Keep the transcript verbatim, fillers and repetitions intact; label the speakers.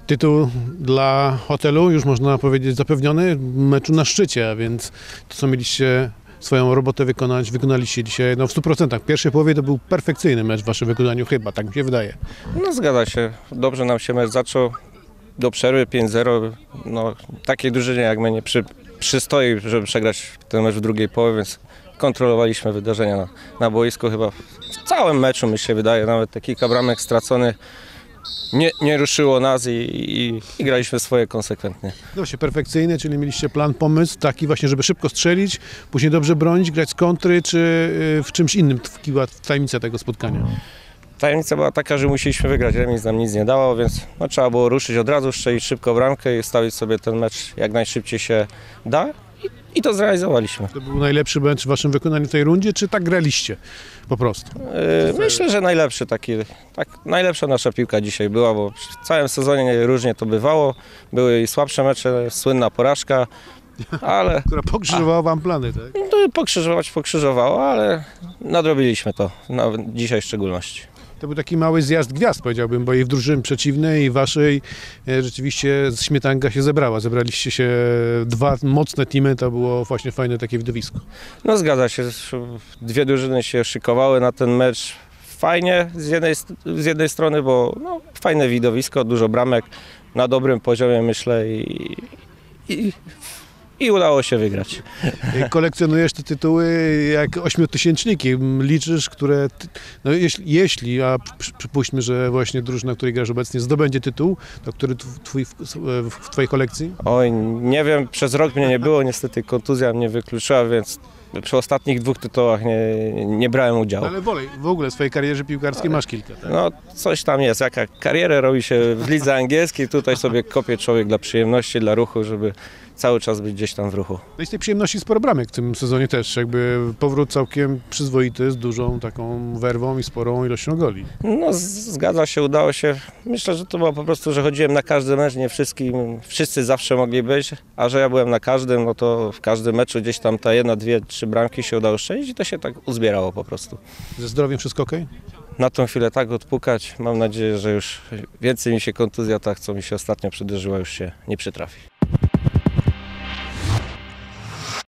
Speaker 1: Tytuł dla hotelu już można powiedzieć zapewniony, meczu na szczycie, a więc to, co mieliście swoją robotę wykonać, wykonaliście dzisiaj no w stu procentach. W pierwszej połowie to był perfekcyjny mecz w waszym wykonaniu chyba, tak mi się wydaje.
Speaker 2: No zgadza się, dobrze nam się mecz zaczął, do przerwy pięć zero, no takiej drużynie jak my nie przy, przystoi, żeby przegrać ten mecz w drugiej połowie, więc kontrolowaliśmy wydarzenia na, na boisku chyba w całym meczu, mi się wydaje, nawet te kilka bramek straconych nie, nie ruszyło nas i, i, i graliśmy swoje konsekwentnie.
Speaker 1: No właśnie, perfekcyjny, czyli mieliście plan, pomysł taki właśnie, żeby szybko strzelić, później dobrze bronić, grać z kontry, czy y, w czymś innym tkwiła tajemnica tego spotkania?
Speaker 2: Tajemnica była taka, że musieliśmy wygrać, remis nam nic nie dało, więc no, trzeba było ruszyć od razu, strzelić szybko bramkę i stawić sobie ten mecz jak najszybciej się da i, i to zrealizowaliśmy.
Speaker 1: To był najlepszy mecz w waszym wykonaniu w tej rundzie, czy tak graliście po prostu?
Speaker 2: Yy, myślę, że najlepszy taki, tak, najlepsza nasza piłka dzisiaj była, bo w całym sezonie różnie to bywało, były i słabsze mecze, słynna porażka, ale...
Speaker 1: Która pokrzyżowała wam plany, tak?
Speaker 2: No, pokrzyżować pokrzyżowało, ale nadrobiliśmy to, nawet dzisiaj w szczególności.
Speaker 1: To był taki mały zjazd gwiazd, powiedziałbym, bo i w drużynie przeciwnej, i waszej e, rzeczywiście śmietanka się zebrała. Zebraliście się dwa mocne teamy, to było właśnie fajne takie widowisko.
Speaker 2: No zgadza się, dwie drużyny się szykowały na ten mecz fajnie z jednej, z jednej strony, bo no, fajne widowisko, dużo bramek, na dobrym poziomie myślę i, i, i udało się wygrać.
Speaker 1: Kolekcjonujesz te tytuły jak ośmiotysięczniki, liczysz, które, no jeśli, jeśli a przypuśćmy, że właśnie drużyna, w której grasz obecnie zdobędzie tytuł, to który twój w, w twojej kolekcji?
Speaker 2: Oj, nie wiem, przez rok mnie nie było, niestety kontuzja mnie wykluczyła, więc przy ostatnich dwóch tytułach nie, nie brałem udziału.
Speaker 1: Ale wolej, w ogóle w swojej karierze piłkarskiej masz kilka, tak?
Speaker 2: No coś tam jest, jaka karierę robi się w lidze angielskiej, tutaj sobie kopie człowiek dla przyjemności, dla ruchu, żeby cały czas być gdzieś tam w ruchu.
Speaker 1: No i z tej przyjemności sporo bramek w tym sezonie też, jakby powrót całkiem przyzwoity, z dużą taką werwą i sporą ilością goli.
Speaker 2: No zgadza się, udało się. Myślę, że to było po prostu, że chodziłem na każdy mecz, nie wszystkim, wszyscy zawsze mogli być, a że ja byłem na każdym, no to w każdym meczu gdzieś tam ta jedna, dwie, trzy bramki się udało strzelić i to się tak uzbierało po prostu.
Speaker 1: Ze zdrowiem wszystko okej?
Speaker 2: Na tą chwilę tak odpukać, mam nadzieję, że już więcej mi się kontuzja, tak co mi się ostatnio przydarzyła, już się nie przytrafi.